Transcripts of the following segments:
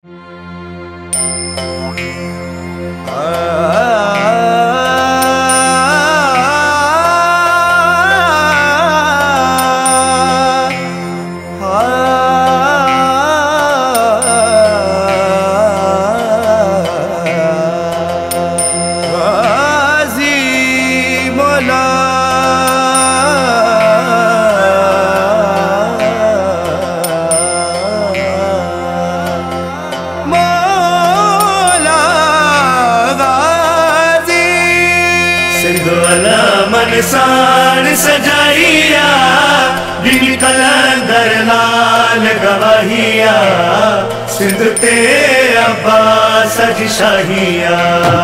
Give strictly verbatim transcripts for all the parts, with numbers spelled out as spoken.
साड़ सजाइया दिन कलंदर लाल गवाहिया सिंध ते अब्बास सज शाहिया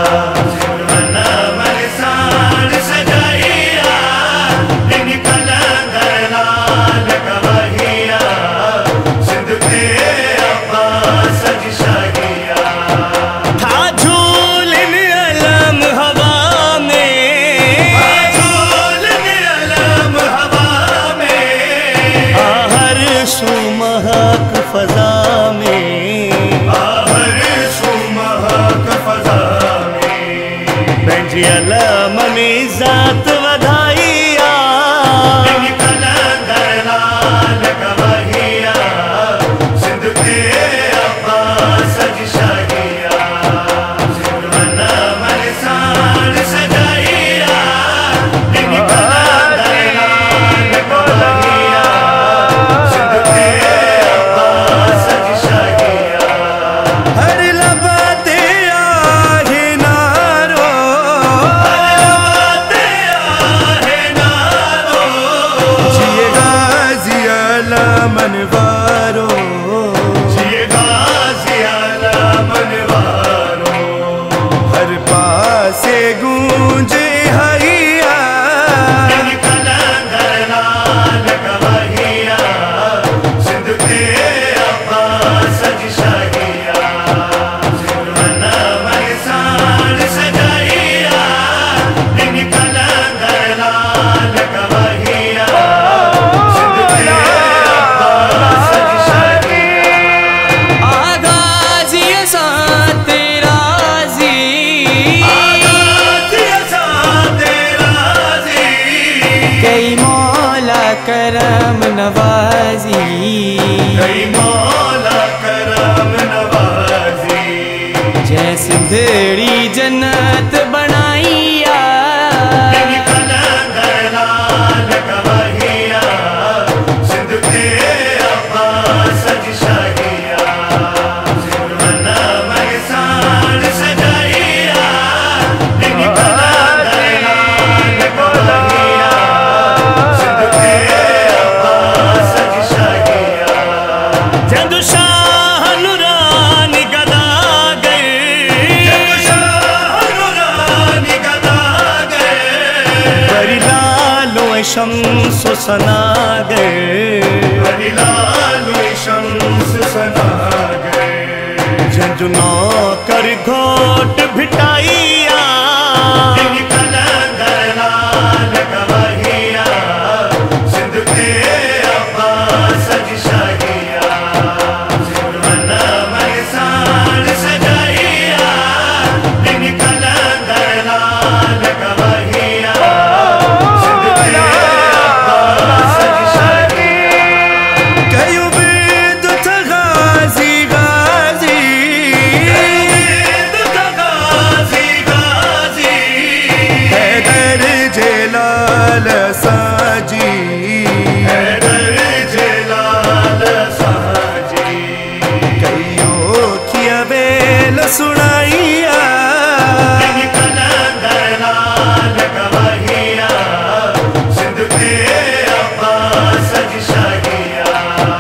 फजा में आहर सुमहक फजा में पंहिंजी अलम में ज़ात वधाइया दिन कलंदर लाल गवाहिया सिंध ते अब्बास सज शाहिया अलम साड़ सजाइया दिन कलंदर लाल गवाहिया सिंध ते मनवारो जिए गाज़ी आला मनवारो हर पासे गूंजे हैया दिन कलंदर लाल गवाहिया सिंध ते अब्बास सज शाहिया अलम साड़ सजाइया दिन कलंदर लाल गवाहिया करम नवाजी कई मौला करम नवाजी जय सिंधड़ी जन्नत बनाइया दिन कलंदर लाल गवाहिया सिंध ते अब्बास सज शाहिया अलम साड़ सजाइया दिन कलंदर लाल गवाहिया शम्स सनागर बड़ी लालू शम्स सनागर झंझु नौकर घोट भिटाइया दिन कलंदर लाल गवाहिया सिंध ते अब्बास सज शाहिया अलम साड़ सजाइया दिन कलंदर लाल गवाहिया साजी हैदर जलाल साजी कईयों किया बेल सुनाइया दिन कलंदर लाल गवाहिया सिंध ते अब्बास सज शाहिया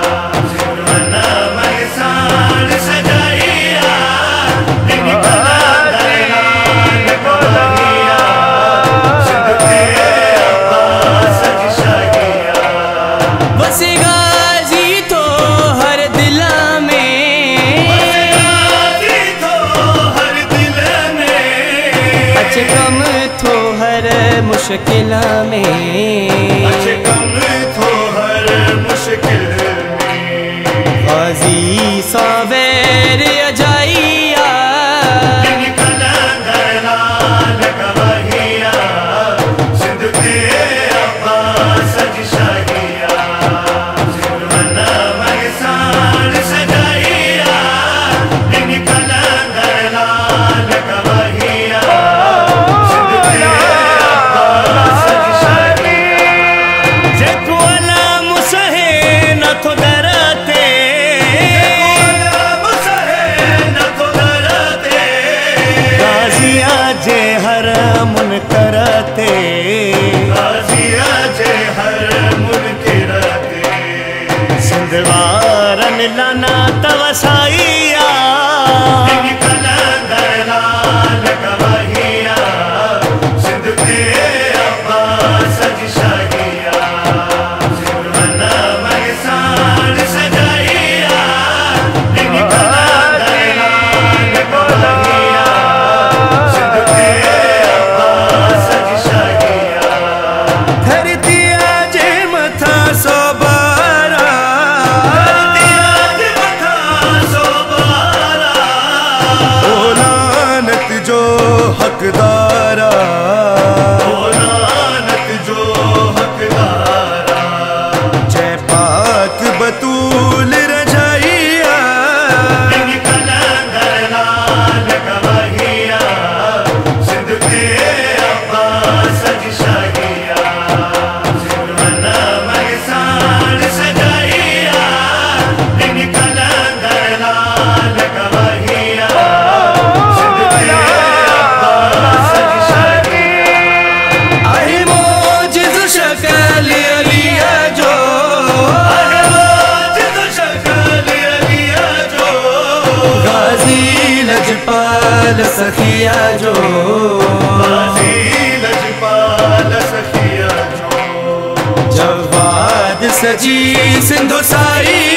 अलम साड़ सजाइया दिन कलंदर लाल गवाहिया सिंध ते कम थो हर मुश्किल में अच्छे कम थो हर मुश्किल में गाज़ी सावेर रन लाना तवसाइया कलंदर लाल गवाहिया सिंध के अब्बास जी शागिया सिमरना मगसान सजाइया कलंदर लाल गवाहिया सिंध के अब्बास जी शागिया धरती आज मथा सोबारा धरती आज मथा सोबारा ओ लानत जो हकदारा ओ लानत जो हकदारा जय पाक बतूल रजाइया कलंदर लाल गवाहिया सिंध के अब्बास जी शागिया सिमरना मगसान सजाइया कलंदर लाल गवाहिया सिंध के अब्बास जी शागिया आहे मोजिज़ शक्ल अलिया जो आहे मोजिज़ शक्ल अलिया जो गाजी लजपाल सखिया जो गाजी लजपाल सखिया जो जवाद सजी सिंधु साई